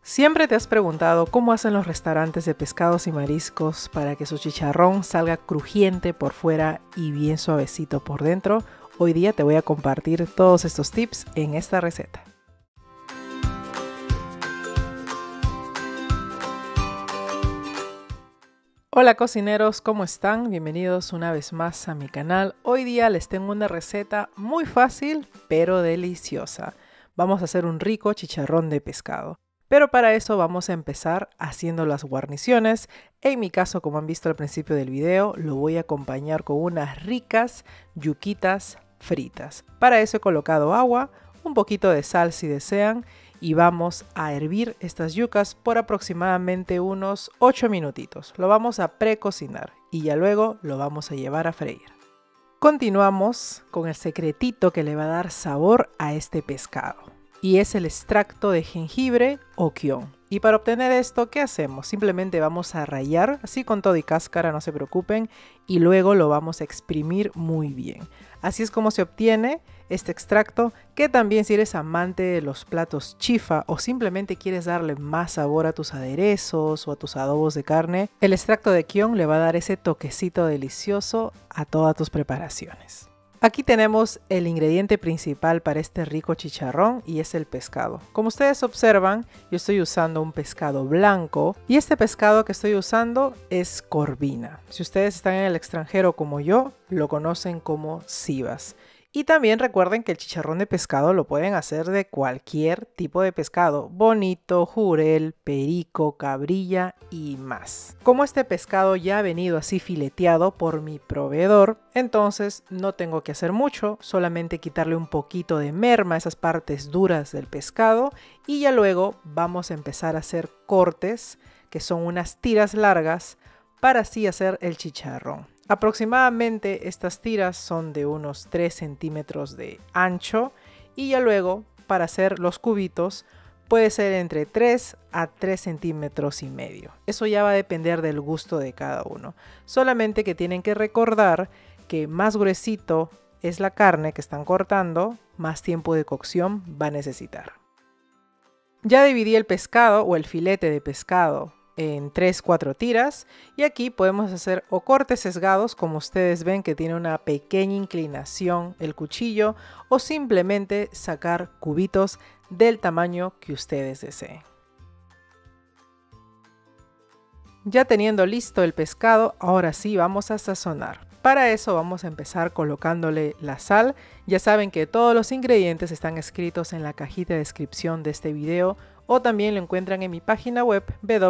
¿Siempre te has preguntado cómo hacen los restaurantes de pescados y mariscos para que su chicharrón salga crujiente por fuera y bien suavecito por dentro? Hoy día te voy a compartir todos estos tips en esta receta. Hola cocineros, ¿cómo están? Bienvenidos una vez más a mi canal. Hoy día les tengo una receta muy fácil pero deliciosa. Vamos a hacer un rico chicharrón de pescado. Pero para eso vamos a empezar haciendo las guarniciones. En mi caso, como han visto al principio del video, lo voy a acompañar con unas ricas yuquitas fritas. Para eso he colocado agua, un poquito de sal si desean y vamos a hervir estas yucas por aproximadamente unos 8 minutitos. Lo vamos a precocinar y ya luego lo vamos a llevar a freír. Continuamos con el secretito que le va a dar sabor a este pescado. Y es el extracto de jengibre o kion. Y para obtener esto, ¿qué hacemos? Simplemente vamos a rallar, así con todo y cáscara, no se preocupen, y luego lo vamos a exprimir muy bien. Así es como se obtiene este extracto, que también si eres amante de los platos chifa o simplemente quieres darle más sabor a tus aderezos o a tus adobos de carne, el extracto de kion le va a dar ese toquecito delicioso a todas tus preparaciones. Aquí tenemos el ingrediente principal para este rico chicharrón y es el pescado. Como ustedes observan, yo estoy usando un pescado blanco y este pescado que estoy usando es corvina. Si ustedes están en el extranjero como yo, lo conocen como sivas. Y también recuerden que el chicharrón de pescado lo pueden hacer de cualquier tipo de pescado, bonito, jurel, perico, cabrilla y más. Como este pescado ya ha venido así fileteado por mi proveedor, entonces no tengo que hacer mucho, solamente quitarle un poquito de merma a esas partes duras del pescado y ya luego vamos a empezar a hacer cortes, que son unas tiras largas, para así hacer el chicharrón. Aproximadamente estas tiras son de unos 3 centímetros de ancho y ya luego para hacer los cubitos puede ser entre 3 a 3 centímetros y medio. Eso ya va a depender del gusto de cada uno. Solamente que tienen que recordar que más gruesito es la carne que están cortando, más tiempo de cocción va a necesitar. Ya dividí el pescado o el filete de pescado en 3-4 tiras y aquí podemos hacer o cortes sesgados, como ustedes ven que tiene una pequeña inclinación el cuchillo, o simplemente sacar cubitos del tamaño que ustedes deseen. Ya teniendo listo el pescado, ahora sí vamos a sazonar. Para eso vamos a empezar colocándole la sal. Ya saben que todos los ingredientes están escritos en la cajita de descripción de este video o también lo encuentran en mi página web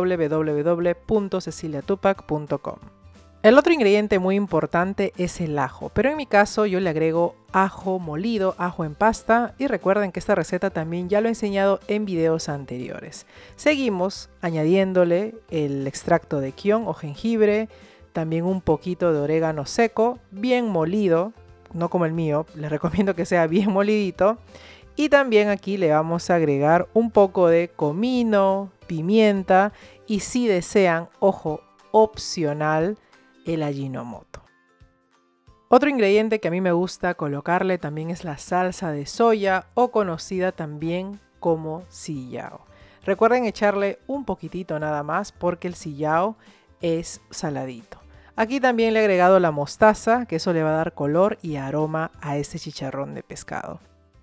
www.ceciliatupac.com. El otro ingrediente muy importante es el ajo, pero en mi caso yo le agrego ajo molido, ajo en pasta, y recuerden que esta receta también ya lo he enseñado en videos anteriores. Seguimos añadiéndole el extracto de kion o jengibre, también un poquito de orégano seco, bien molido, no como el mío, les recomiendo que sea bien molidito. Y también aquí le vamos a agregar un poco de comino, pimienta y si desean, ojo, opcional, el Ajinomoto. Otro ingrediente que a mí me gusta colocarle también es la salsa de soya o conocida también como sillao. Recuerden echarle un poquitito nada más porque el sillao es saladito. Aquí también le he agregado la mostaza, que eso le va a dar color y aroma a este chicharrón de pescado.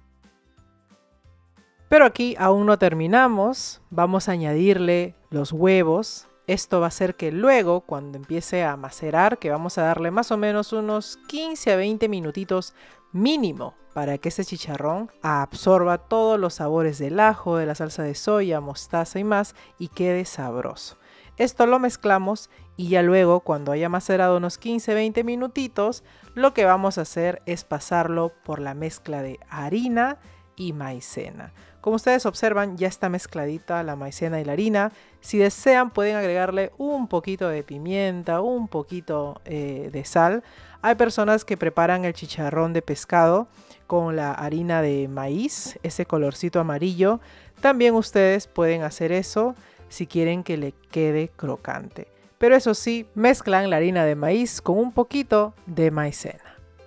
Pero aquí aún no terminamos, vamos a añadirle los huevos. Esto va a hacer que luego, cuando empiece a macerar, que vamos a darle más o menos unos 15 a 20 minutitos mínimo para que ese chicharrón absorba todos los sabores del ajo, de la salsa de soya, mostaza y más y quede sabroso. Esto lo mezclamos y ya luego, cuando haya macerado unos 15-20 minutitos, lo que vamos a hacer es pasarlo por la mezcla de harina y maicena. Como ustedes observan, ya está mezcladita la maicena y la harina. Si desean pueden agregarle un poquito de pimienta, un poquito de sal. Hay personas que preparan el chicharrón de pescado con la harina de maíz, ese colorcito amarillo. También ustedes pueden hacer eso si quieren que le quede crocante. Pero eso sí, mezclan la harina de maíz con un poquito de maicena.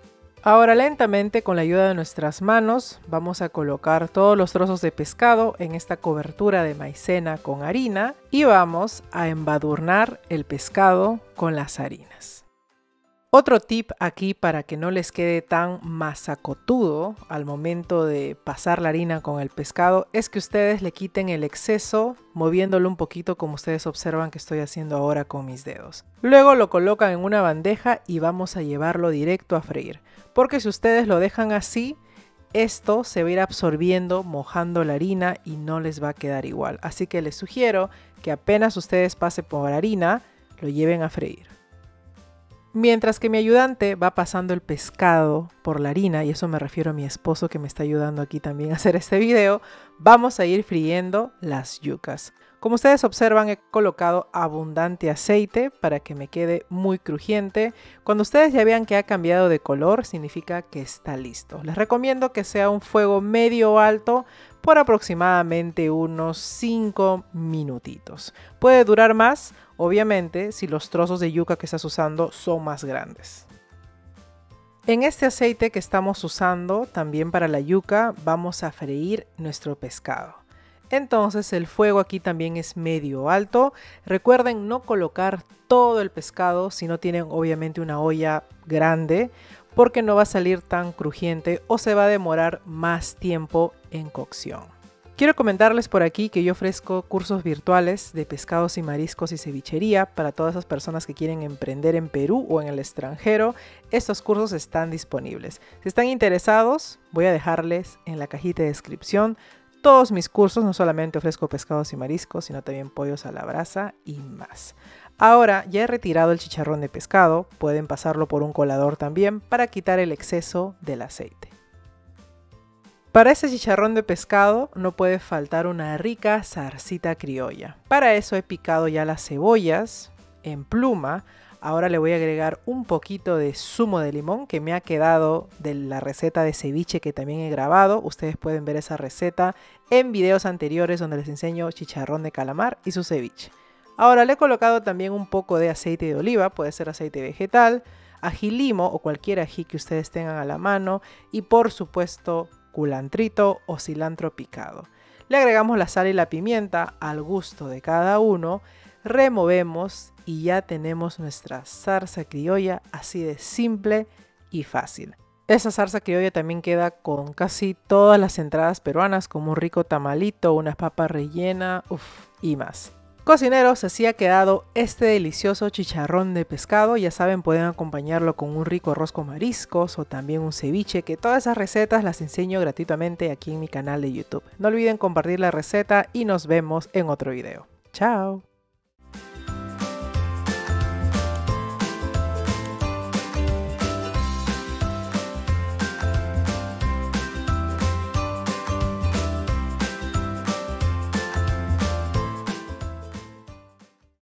Ahora lentamente, con la ayuda de nuestras manos, vamos a colocar todos los trozos de pescado en esta cobertura de maicena con harina y vamos a embadurnar el pescado con las harinas. Otro tip aquí para que no les quede tan masacotudo al momento de pasar la harina con el pescado es que ustedes le quiten el exceso moviéndolo un poquito como ustedes observan que estoy haciendo ahora con mis dedos. Luego lo colocan en una bandeja y vamos a llevarlo directo a freír, porque si ustedes lo dejan así, esto se va a ir absorbiendo, mojando la harina y no les va a quedar igual. Así que les sugiero que apenas ustedes pasen por harina, lo lleven a freír. Mientras que mi ayudante va pasando el pescado por la harina, y eso me refiero a mi esposo que me está ayudando aquí también a hacer este video, vamos a ir friendo las yucas. Como ustedes observan, he colocado abundante aceite para que me quede muy crujiente. Cuando ustedes ya vean que ha cambiado de color, significa que está listo. Les recomiendo que sea un fuego medio alto por aproximadamente unos 5 minutitos. Puede durar más, obviamente, si los trozos de yuca que estás usando son más grandes. En este aceite que estamos usando también para la yuca, vamos a freír nuestro pescado. Entonces el fuego aquí también es medio alto. Recuerden no colocar todo el pescado si no tienen obviamente una olla grande, porque no va a salir tan crujiente o se va a demorar más tiempo en cocción. Quiero comentarles por aquí que yo ofrezco cursos virtuales de pescados y mariscos y cevichería para todas esas personas que quieren emprender en Perú o en el extranjero. Estos cursos están disponibles. Si están interesados, voy a dejarles en la cajita de descripción todos mis cursos. No solamente ofrezco pescados y mariscos, sino también pollos a la brasa y más. Ahora ya he retirado el chicharrón de pescado, pueden pasarlo por un colador también para quitar el exceso del aceite. Para este chicharrón de pescado no puede faltar una rica zarcita criolla. Para eso he picado ya las cebollas en pluma. Ahora le voy a agregar un poquito de zumo de limón que me ha quedado de la receta de ceviche que también he grabado. Ustedes pueden ver esa receta en videos anteriores donde les enseño chicharrón de calamar y su ceviche. Ahora le he colocado también un poco de aceite de oliva, puede ser aceite vegetal, ají limo o cualquier ají que ustedes tengan a la mano y por supuesto culantrito o cilantro picado. Le agregamos la sal y la pimienta al gusto de cada uno, removemos y ya tenemos nuestra zarza criolla así de simple y fácil. Esa zarza criolla también queda con casi todas las entradas peruanas como un rico tamalito, una papa rellena y más. Cocineros, así ha quedado este delicioso chicharrón de pescado. Ya saben, pueden acompañarlo con un rico arroz con mariscos o también un ceviche, que todas esas recetas las enseño gratuitamente aquí en mi canal de YouTube. No olviden compartir la receta y nos vemos en otro video. ¡Chao!